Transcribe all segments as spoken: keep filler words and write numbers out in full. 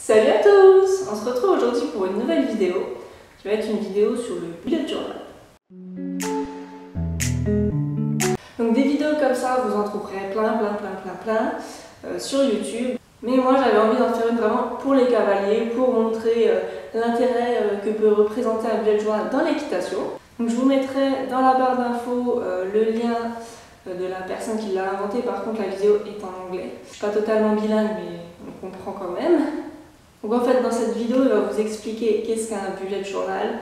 Salut à tous! On se retrouve aujourd'hui pour une nouvelle vidéo qui va être une vidéo sur le bullet journal. Donc des vidéos comme ça, vous en trouverez plein, plein, plein, plein, plein euh, sur YouTube. Mais moi j'avais envie d'en faire une vraiment pour les cavaliers, pour montrer euh, l'intérêt euh, que peut représenter un bullet journal dans l'équitation. Donc je vous mettrai dans la barre d'infos euh, le lien euh, de la personne qui l'a inventé. Par contre la vidéo est en anglais. Je suis pas totalement bilingue mais on comprend quand même. Donc en fait dans cette vidéo il va vous expliquer qu'est-ce qu'un bullet journal.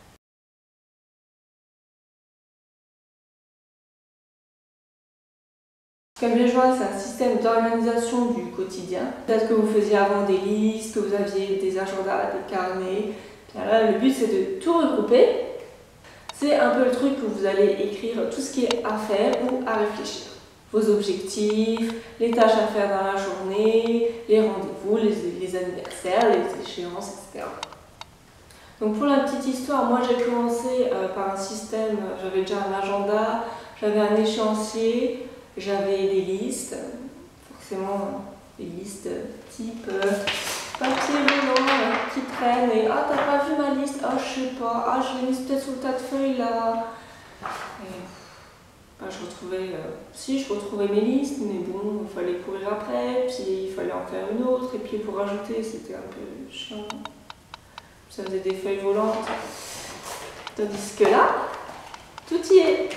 Un bullet journal, c'est un système d'organisation du quotidien. Peut-être que vous faisiez avant des listes, que vous aviez des agendas, des carnets. Bien là, le but c'est de tout regrouper. C'est un peu le truc où vous allez écrire tout ce qui est à faire ou à réfléchir. Vos objectifs, les tâches à faire dans la journée, les rendez-vous, les, les anniversaires, les échéances, et cetera. Donc pour la petite histoire, moi j'ai commencé euh, par un système, j'avais déjà un agenda, j'avais un échéancier, j'avais des listes, forcément des listes type euh, papier volant qui traîne et ah t'as pas vu ma liste, ah je sais pas, ah je l'ai mise peut-être sous le tas de feuilles là. Et, bah, je retrouvais, euh, si je retrouvais mes listes, mais bon, il fallait courir après, puis il fallait en faire une autre, et puis pour rajouter c'était un peu chiant. Ça faisait des feuilles volantes. Tandis que là, tout y est.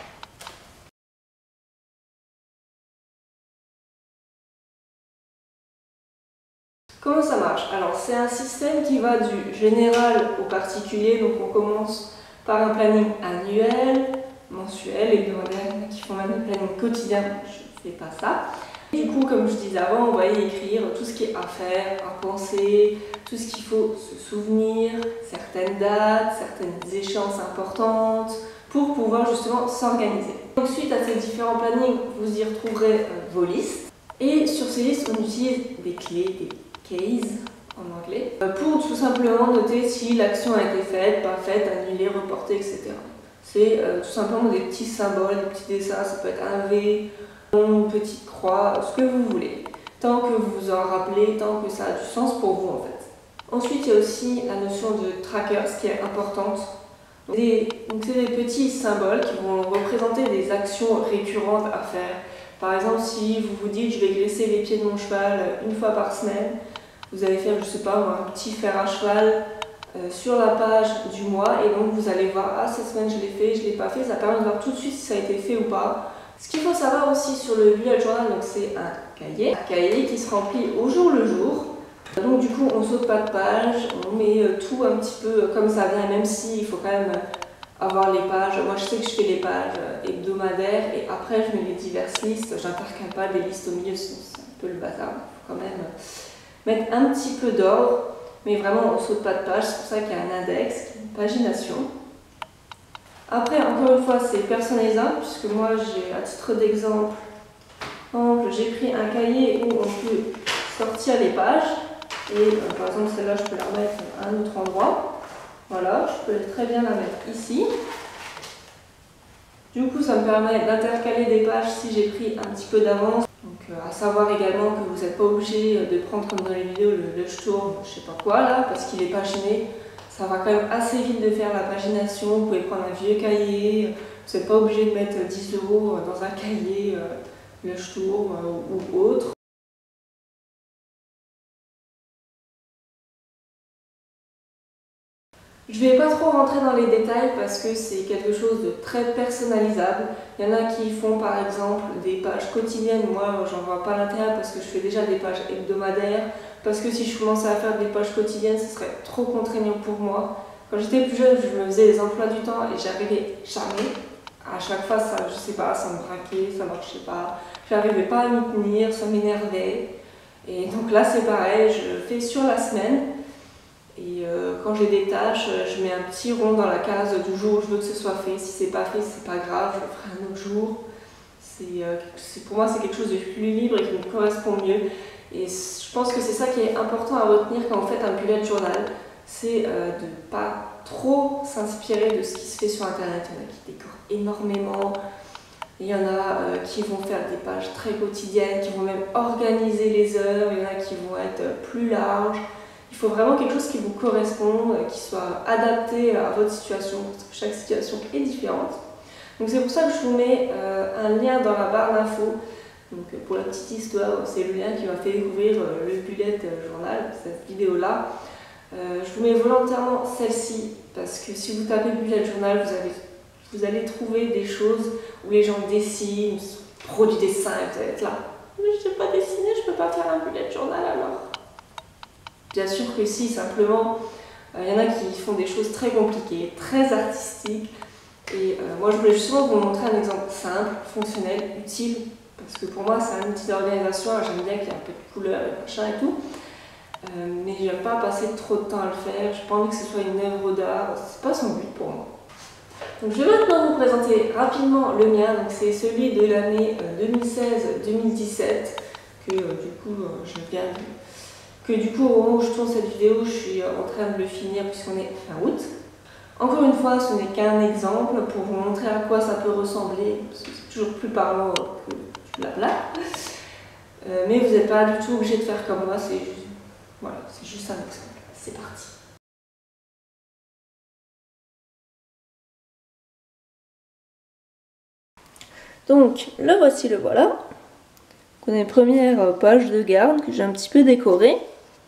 Comment ça marche? Alors c'est un système qui va du général au particulier, donc on commence par un planning annuel, mensuel, hebdomadaire, il y en a qui font même un planning quotidien, je ne fais pas ça. Et du coup, comme je disais avant, on va y écrire tout ce qui est à faire, à penser, tout ce qu'il faut se souvenir, certaines dates, certaines échéances importantes, pour pouvoir justement s'organiser. Donc suite à ces différents plannings, vous y retrouverez euh, vos listes. Et sur ces listes, on utilise des clés, des case en anglais, pour tout simplement noter si l'action a été faite, pas faite, annulée, reportée, et cetera. C'est euh, tout simplement des petits symboles, des petits dessins, ça peut être un V, une petite croix, ce que vous voulez. Tant que vous vous en rappelez, tant que ça a du sens pour vous en fait. Ensuite, il y a aussi la notion de tracker, ce qui est importante. Donc c'est des petits symboles qui vont représenter des actions récurrentes à faire. Par exemple, si vous vous dites je vais graisser les pieds de mon cheval une fois par semaine, vous allez faire, je sais pas, un petit fer à cheval euh, sur la page du mois et donc vous allez voir, ah cette semaine je l'ai fait, je l'ai pas fait, ça permet de voir tout de suite si ça a été fait ou pas. Ce qu'il faut savoir aussi sur le bullet journal, donc c'est un cahier, un cahier qui se remplit au jour le jour. Donc du coup on saute pas de page, on met tout un petit peu comme ça vient, même si il faut quand même avoir les pages. Moi je sais que je fais les pages hebdomadaires et après je mets les diverses listes, j'intercale pas des listes au milieu, c'est un peu le bazar, il faut quand même mettre un petit peu d'ordre, mais vraiment on saute pas de page, c'est pour ça qu'il y a un index, une pagination. Après encore une fois c'est personnalisable, puisque moi j'ai à titre d'exemple, j'ai pris un cahier où on peut sortir les pages, et euh, par exemple celle-là je peux la mettre à un autre endroit. Voilà, je peux très bien la mettre ici. Du coup, ça me permet d'intercaler des pages si j'ai pris un petit peu d'avance. Donc, euh, à savoir également que vous n'êtes pas obligé de prendre comme dans les vidéos le, le tourne, je sais pas quoi là, parce qu'il est paginé. Ça va quand même assez vite de faire la pagination. Vous pouvez prendre un vieux cahier. Vous n'êtes pas obligé de mettre dix euros dans un cahier, euh, le tourne euh, ou autre. Je ne vais pas trop rentrer dans les détails parce que c'est quelque chose de très personnalisable. Il y en a qui font par exemple des pages quotidiennes. Moi, j'en vois pas l'intérêt parce que je fais déjà des pages hebdomadaires. Parce que si je commençais à faire des pages quotidiennes, ce serait trop contraignant pour moi. Quand j'étais plus jeune, je me faisais des emplois du temps et j'arrivais jamais. À chaque fois, ça, je sais pas, ça me braquait, ça marchait pas. J'arrivais pas à m'y tenir, ça m'énervait. Et donc là, c'est pareil, je fais sur la semaine. Et euh, quand j'ai des tâches, je mets un petit rond dans la case du jour où je veux que ce soit fait. Si c'est pas fait, c'est pas grave, je le ferai un autre jour. C'est, euh, pour moi, c'est quelque chose de plus libre et qui me correspond mieux. Et je pense que c'est ça qui est important à retenir quand vous faites un bullet journal. C'est euh, de ne pas trop s'inspirer de ce qui se fait sur internet. Il y en a qui décorent énormément. Il y en a euh, qui vont faire des pages très quotidiennes, qui vont même organiser les heures, il y en a qui vont être plus larges. Il faut vraiment quelque chose qui vous corresponde, qui soit adapté à votre situation, parce que chaque situation est différente. Donc c'est pour ça que je vous mets euh, un lien dans la barre d'infos. Donc pour la petite histoire, c'est le lien qui m'a fait découvrir euh, le bullet journal, cette vidéo-là. Euh, je vous mets volontairement celle-ci, parce que si vous tapez bullet journal, vous, avez, vous allez trouver des choses où les gens dessinent, pro du dessin, et vous allez être là. Mais je ne sais pas dessiner, je ne peux pas faire un bullet journal alors. Bien sûr que si, simplement, il euh, y en a qui font des choses très compliquées, très artistiques. Et euh, moi, je voulais justement vous montrer un exemple simple, fonctionnel, utile. Parce que pour moi, c'est un outil d'organisation. J'aime bien qu'il y ait un peu de couleur et machin et tout. Euh, mais j'aime pas passer trop de temps à le faire. J'ai pas envie que ce soit une œuvre d'art. C'est pas son but pour moi. Donc, je vais maintenant vous présenter rapidement le mien. Donc, c'est celui de l'année deux mille seize deux mille dix-sept que euh, du coup, euh, je viens de... que du coup au moment où je tourne cette vidéo, je suis en train de le finir puisqu'on est fin août. Encore une fois, ce n'est qu'un exemple pour vous montrer à quoi ça peut ressembler, parce que c'est toujours plus parlant que du blabla. Euh, mais vous n'êtes pas du tout obligé de faire comme moi, c'est juste, voilà, c'est juste un exemple. C'est parti. Donc, le voici, le voilà. On a une première page de garde que j'ai un petit peu décorée.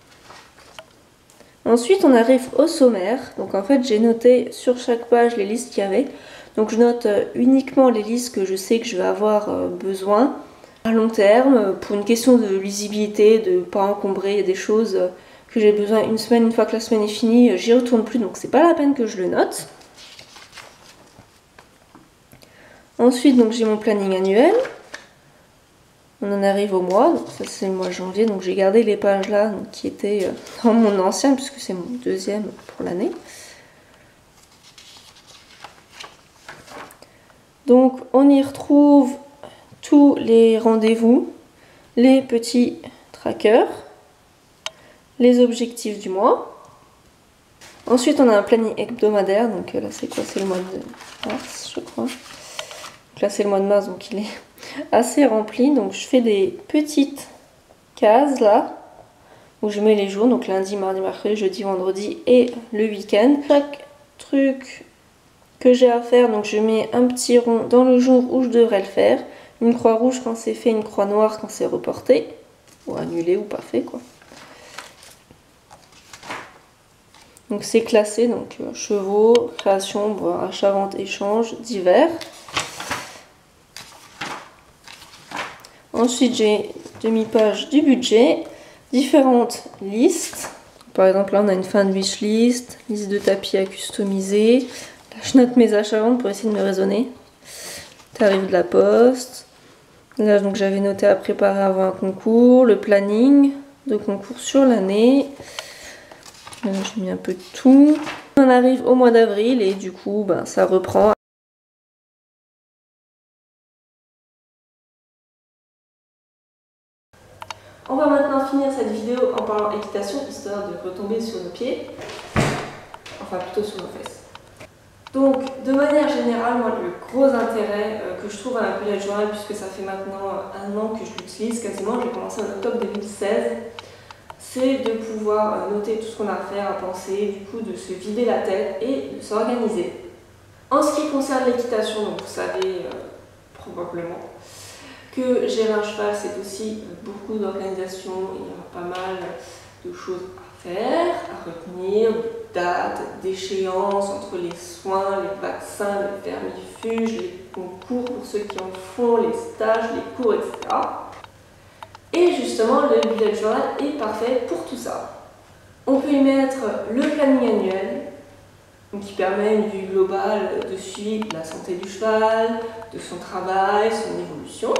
Ensuite, on arrive au sommaire. Donc en fait, j'ai noté sur chaque page les listes qu'il y avait. Donc je note uniquement les listes que je sais que je vais avoir besoin à long terme, pour une question de lisibilité, de ne pas encombrer des choses que j'ai besoin une semaine. Une fois que la semaine est finie, j'y retourne plus, donc c'est pas la peine que je le note. Ensuite, donc j'ai mon planning annuel. On en arrive au mois, donc ça c'est le mois de janvier, donc j'ai gardé les pages là donc, qui étaient dans mon ancien, puisque c'est mon deuxième pour l'année. Donc on y retrouve tous les rendez-vous, les petits trackers, les objectifs du mois. Ensuite on a un planning hebdomadaire, donc là c'est quoi? C'est le mois de mars je crois. Donc là c'est le mois de mars, donc il est assez rempli. Donc je fais des petites cases là où je mets les jours, donc lundi, mardi, mercredi, jeudi, vendredi et le week-end. Chaque truc que j'ai à faire, donc je mets un petit rond dans le jour où je devrais le faire, une croix rouge quand c'est fait, une croix noire quand c'est reporté ou annulé ou pas fait quoi. Donc c'est classé, donc euh, chevaux, création, bois, achat, vente, échange, divers. Ensuite, j'ai demi-page du budget, différentes listes. Par exemple, là, on a une fin de wishlist, liste de tapis à customiser. Là, je note mes achats ventes pour essayer de me raisonner. Tarif de la poste. Là, donc, j'avais noté à préparer avant un concours, le planning de concours sur l'année. J'ai mis un peu de tout. On arrive au mois d'avril et du coup, ben, ça reprend. On va maintenant finir cette vidéo en parlant équitation, histoire de retomber sur nos pieds, enfin plutôt sur nos fesses. Donc, de manière générale, moi, le gros intérêt euh, que je trouve à un bullet journal, puisque ça fait maintenant un an que je l'utilise quasiment, j'ai commencé en octobre deux mille seize, c'est de pouvoir noter tout ce qu'on a à faire, à penser, du coup de se vider la tête et de s'organiser. En ce qui concerne l'équitation, donc vous savez euh, probablement que gérer un cheval, c'est aussi beaucoup d'organisation, il y aura pas mal de choses à faire, à retenir, des dates, d'échéances entre les soins, les vaccins, les vermifuges, les concours pour ceux qui en font, les stages, les cours, et cetera. Et justement, le bullet journal est parfait pour tout ça. On peut y mettre le planning annuel, donc qui permet une vue globale de suivi de la santé du cheval, de son travail, son évolution.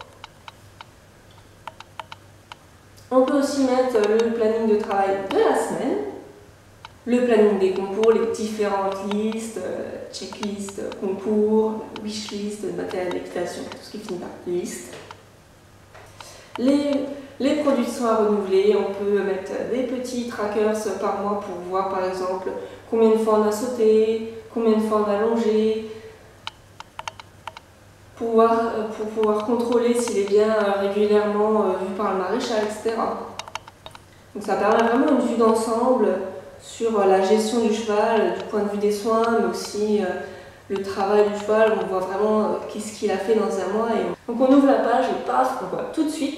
On peut aussi mettre le planning de travail de la semaine, le planning des concours, les différentes listes, checklists, concours, wishlist, matériel d'équitation, tout ce qui finit par liste. Les, les produits de soins renouvelés, on peut mettre des petits trackers par mois pour voir par exemple combien de fois on a sauté, combien de fois on a longé, pour pouvoir, pour pouvoir contrôler s'il est bien régulièrement vu par le maréchal, et cetera. Donc ça permet vraiment une vue d'ensemble sur la gestion du cheval, du point de vue des soins, mais aussi le travail du cheval. On voit vraiment qu'est-ce qu'il a fait dans un mois. Et on... Donc on ouvre la page et paf, on voit tout de suite.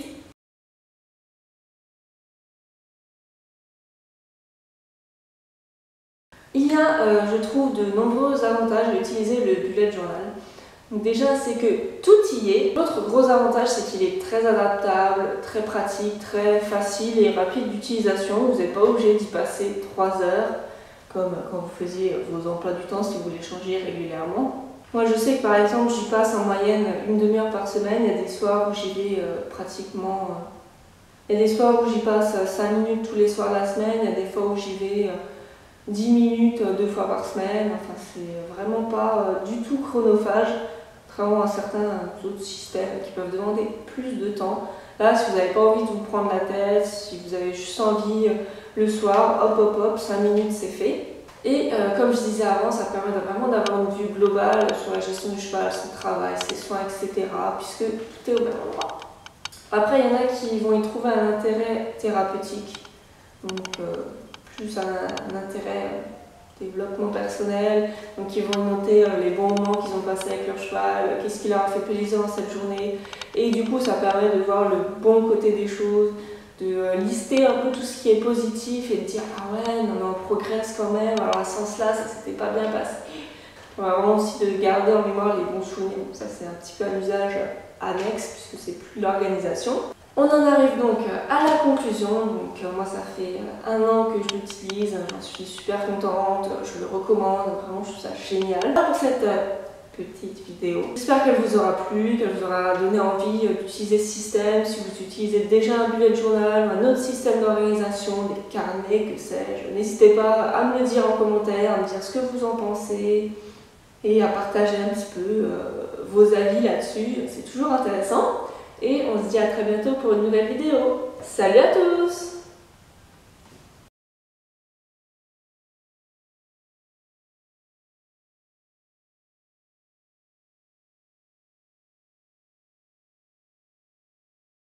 Il y a, euh, je trouve, de nombreux avantages à utiliser le bullet journal. Donc déjà, c'est que tout y est. L'autre gros avantage, c'est qu'il est très adaptable, très pratique, très facile et rapide d'utilisation. Vous n'êtes pas obligé d'y passer trois heures, comme quand vous faisiez vos emplois du temps si vous les changez régulièrement. Moi, je sais que par exemple, j'y passe en moyenne une demi-heure par semaine. Il y a des soirs où j'y vais euh, pratiquement... Euh... Il y a des soirs où j'y passe cinq minutes tous les soirs de la semaine. Il y a des fois où j'y vais... Euh, dix minutes deux fois par semaine, enfin c'est vraiment pas du tout chronophage, contrairement à certains autres systèmes qui peuvent demander plus de temps. Là, si vous n'avez pas envie de vous prendre la tête, si vous avez juste envie le soir, hop hop hop, cinq minutes c'est fait. Et euh, comme je disais avant, ça permet vraiment d'avoir une vue globale sur la gestion du cheval, son travail, ses soins, et cetera. Puisque tout est au même endroit. Après, il y en a qui vont y trouver un intérêt thérapeutique. Donc, euh, plus un, un intérêt euh, développement personnel, donc ils vont noter euh, les bons moments qu'ils ont passés avec leur cheval, euh, qu'est-ce qui leur a fait plaisir dans cette journée, et du coup ça permet de voir le bon côté des choses, de euh, lister un peu tout ce qui est positif et de dire ah ouais, non mais on progresse quand même, alors à ce sens-là ça s'était pas bien passé. On va vraiment aussi de garder en mémoire les bons souvenirs, donc ça c'est un petit peu un usage annexe puisque c'est plus l'organisation. On en arrive donc à la conclusion. Donc moi ça fait un an que je l'utilise, j'en suis super contente, je le recommande, vraiment je trouve ça génial. Voilà pour cette petite vidéo. J'espère qu'elle vous aura plu, qu'elle vous aura donné envie d'utiliser ce système. Si vous utilisez déjà un bullet journal ou un autre système d'organisation, des carnets, que sais-je, n'hésitez pas à me le dire en commentaire, à me dire ce que vous en pensez et à partager un petit peu euh, vos avis là-dessus, c'est toujours intéressant. Et on se dit à très bientôt pour une nouvelle vidéo. Salut à tous!